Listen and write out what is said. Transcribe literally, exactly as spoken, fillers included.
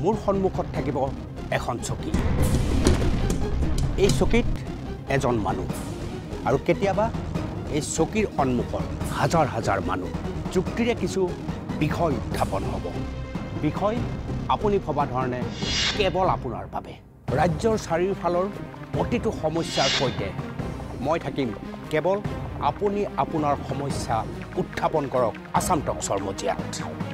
মোৰ সন্মুখত থাকিব এখন চকী এই চকীত এজন মানুহ আৰু কেতিয়াবা এই চকীৰ সন্মুখত হাজাৰ হাজাৰ মানুহ যুক্তিৰে কিছু বিষয় উত্থাপন হ'ব বিষয় আপুনি ভবা ধৰণে কেৱল আপোনাৰ বাবে ৰাজ্যৰ চাৰিওফালৰ প্ৰতিটো সমস্যাৰ সৈতে মই থাকিম কেৱল আপুনি আপোনাৰ সমস্যা উত্থাপন কৰক আসাম টক্সৰ মজিয়াত